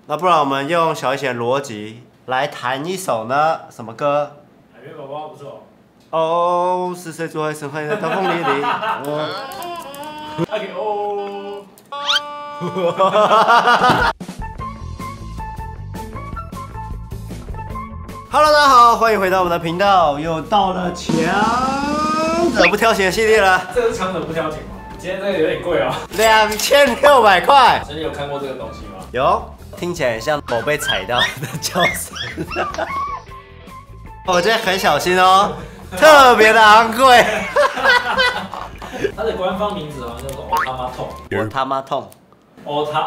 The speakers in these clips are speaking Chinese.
那不然我们用小一些逻辑来弹一首呢？什么歌？ 海绵宝宝不错。 哦，是谁坐在深海的大风里里？ OK 哦。 Hello， 大家好，欢迎回到我们的频道，又到了强者不挑选的系列了。 这个是强者不挑拣吗？今天这个有点贵哦 2600块。 所以你有看过这个东西吗？ 有，听起来很像狗被踩到的叫声。我今天很小心哦，特别的昂贵。 它的官方名字好像叫做欧他妈痛。 我他妈痛。 欧他。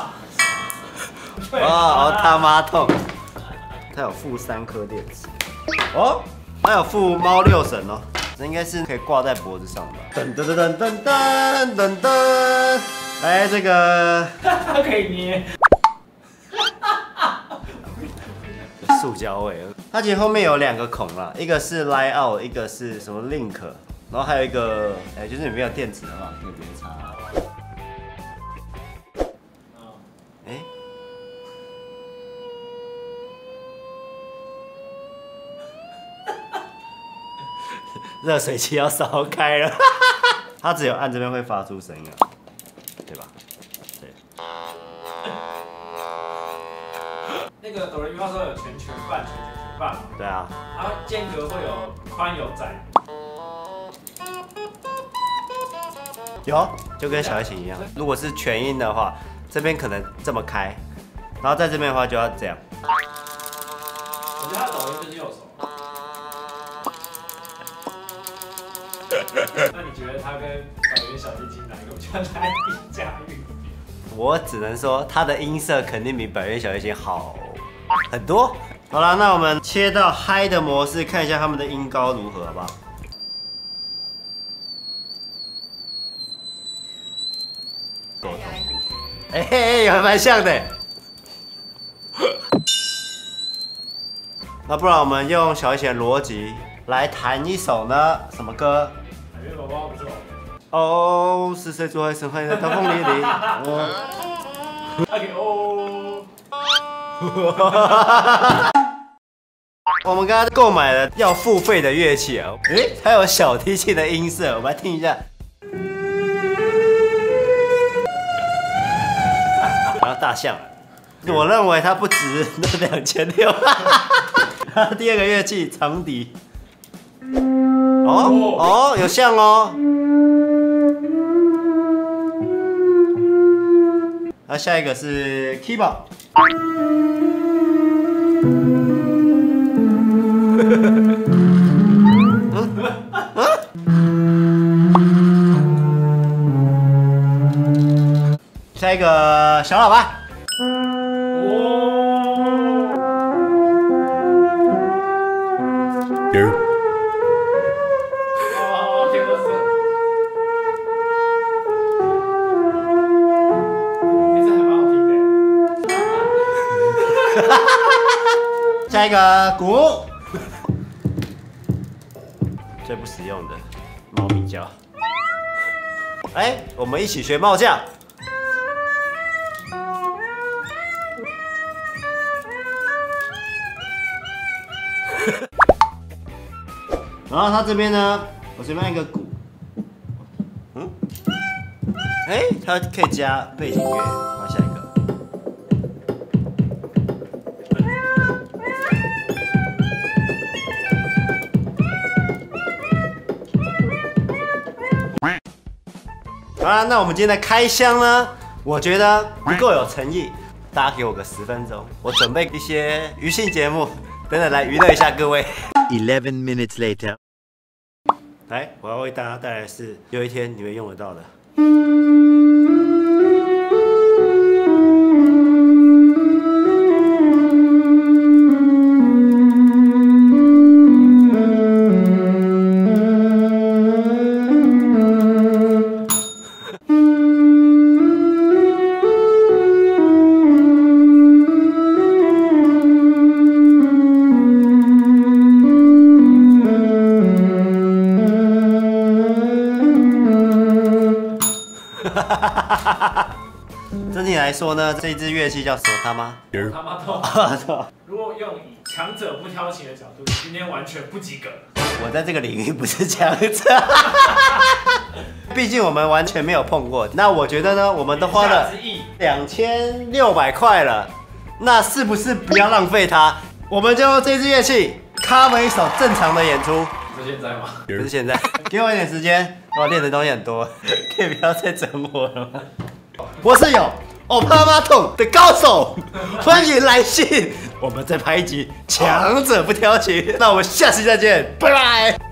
哦，他妈痛。它有附3颗电池。哦，它有附猫6神哦。这应该是可以挂在脖子上的吧？噔噔噔噔噔噔噔。来这个。 它可以捏。 塑胶味。它其实后面有2个孔啦，一个是 Line Out， 一个是什么 Link， 然后还有一个，就是你没有电池的话，可以直接插。热水器要烧开了，它只有按这边会发出声音啊，对吧？对。 那个哆来咪发说有全半嘛？ 对啊。 它间隔会有宽有窄。 有，就跟小提琴一样。如果是全音的话，这边可能这么开，然后在这边的话就要这样。 我觉得它抖音就是右手。那你觉得它跟百元小提琴哪一个比较难以驾驭？ 我只能说它的音色肯定比百元小提琴好很多。好了，那我们切到嗨的模式，看一下他们的音高如何，好不好？沟通。还蛮像的。那不然我们用小一些逻辑来弹一首呢？什么歌？ 海绵宝宝不错。 哦，是谁坐在深海的大风里里 ？OK 哦。 我们刚刚购买了要付费的乐器啊，它有小提琴的音色，我们来听一下。然后大象，我认为它不值那2600。第2个乐器长笛。哦，有像哦。那下一个是 keyboard。下一个小喇叭。下一个鼓，最不实用的猫咪叫。我们一起学猫叫。然后它这边呢，我这边一个鼓，它可以加背景乐。然后下一个。好啦，那我们今天的开箱呢，我觉得不够有诚意，大家给我个10分钟，我准备一些娱性节目，等等来娱乐一下各位。11 minutes later， 来，我要为大家带来的是有一天你会用得到的。 来说呢，这支乐器叫什么他妈？ 他妈痛！如果用以强者不挑情的角度，今天完全不及格。 我在这个领域不是强者，毕竟我们完全没有碰过。那我觉得呢，我们都花了2600块了，那是不是不要浪费它？我们就用这支乐器 cover 一首正常的演出。 是现在吗？ 不是现在，给我一点时间，我练的东西很多，可以不要再整我了吗？我是有欧帕马桶的高手，欢迎来信，我们再拍一集强者不挑情。那我们下期再见，拜拜。